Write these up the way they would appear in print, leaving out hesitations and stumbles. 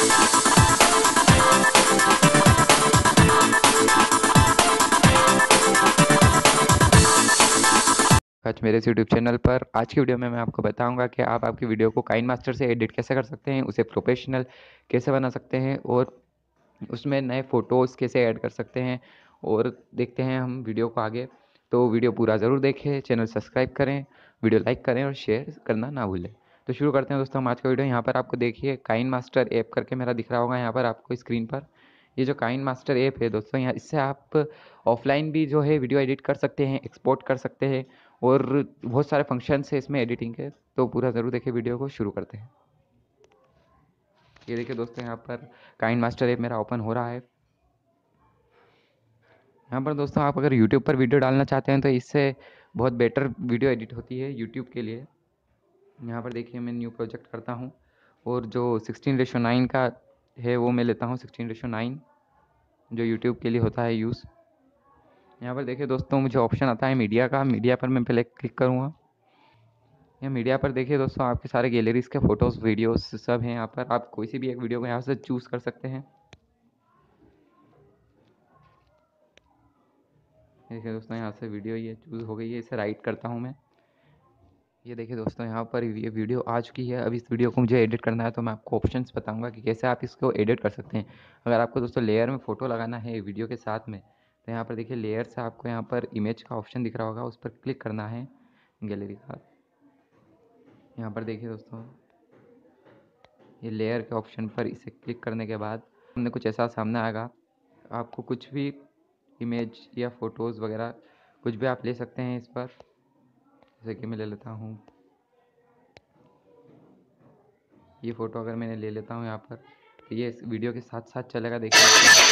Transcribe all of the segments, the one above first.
आज मेरे इस यूट्यूब चैनल पर आज की वीडियो में मैं आपको बताऊंगा कि आप आपकी वीडियो को काइनमास्टर से एडिट कैसे कर सकते हैं, उसे प्रोफेशनल कैसे बना सकते हैं और उसमें नए फ़ोटोज़ कैसे ऐड कर सकते हैं। और देखते हैं हम वीडियो को आगे। तो वीडियो पूरा ज़रूर देखें, चैनल सब्सक्राइब करें, वीडियो लाइक करें और शेयर करना ना भूलें। तो शुरू करते हैं दोस्तों हम आज का वीडियो। यहाँ पर आपको देखिए काइनमास्टर ऐप करके मेरा दिख रहा होगा यहाँ पर आपको स्क्रीन पर। ये जो काइनमास्टर ऐप है दोस्तों, यहाँ इससे आप ऑफलाइन भी जो है वीडियो एडिट कर सकते हैं, एक्सपोर्ट कर सकते हैं और बहुत सारे फंक्शंस है इसमें एडिटिंग के। तो पूरा ज़रूर देखिए, वीडियो को शुरू करते हैं। ये देखिए दोस्तों, यहाँ पर काइनमास्टर ऐप मेरा ओपन हो रहा है। यहाँ पर दोस्तों आप अगर YouTube पर वीडियो डालना चाहते हैं तो इससे बहुत बेटर वीडियो एडिट होती है YouTube के लिए। यहाँ पर देखिए मैं न्यू प्रोजेक्ट करता हूँ और जो 16:9 का है वो मैं लेता हूँ, 16:9 जो YouTube के लिए होता है यूज़। यहाँ पर देखिए दोस्तों मुझे ऑप्शन आता है मीडिया का। मीडिया पर मैं पहले क्लिक करूँगा। यहाँ मीडिया पर देखिए दोस्तों आपके सारे गैलरीज के फ़ोटोज़ वीडियोस सब हैं। यहाँ पर आप कोई सी भी एक वीडियो को यहाँ से चूज़ कर सकते हैं। देखिए दोस्तों यहाँ से वीडियो ये चूज़ हो गई है, इसे राइट करता हूँ मैं। ये देखिए दोस्तों यहाँ पर ये वीडियो आ चुकी है। अब इस वीडियो को मुझे एडिट करना है तो मैं आपको ऑप्शंस बताऊंगा कि कैसे आप इसको एडिट कर सकते हैं। अगर आपको दोस्तों लेयर में फ़ोटो लगाना है वीडियो के साथ में, तो यहाँ पर देखिए लेयर से आपको यहाँ पर इमेज का ऑप्शन दिख रहा होगा, उस पर क्लिक करना है गैलरी का। यहाँ पर देखिए दोस्तों ये लेयर के ऑप्शन पर इसे क्लिक करने के बाद हमने कुछ ऐसा सामने आएगा। आपको कुछ भी इमेज या फ़ोटोज़ वगैरह कुछ भी आप ले सकते हैं इस पर। जैसे कि मैं ले लेता हूँ ये फ़ोटो, अगर मैंने ले लेता हूँ यहाँ पर तो ये इस वीडियो के साथ साथ चलेगा। देखिए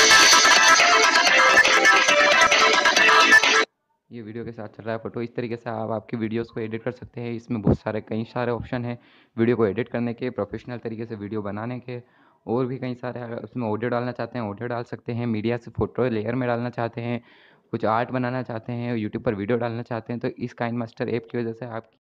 ये वीडियो के साथ चल रहा है फ़ोटो। इस तरीके से आप आपकी वीडियोस को एडिट कर सकते हैं। इसमें बहुत सारे कई सारे ऑप्शन हैं वीडियो को एडिट करने के, प्रोफेशनल तरीके से वीडियो बनाने के, और भी कई सारे। अगर उसमें ऑडियो डालना चाहते हैं ऑडियो डाल सकते हैं, मीडिया से फ़ोटो लेयर में डालना चाहते हैं, कुछ आर्ट बनाना चाहते हैं, यूट्यूब पर वीडियो डालना चाहते हैं, तो इस काइनमास्टर ऐप की वजह से आप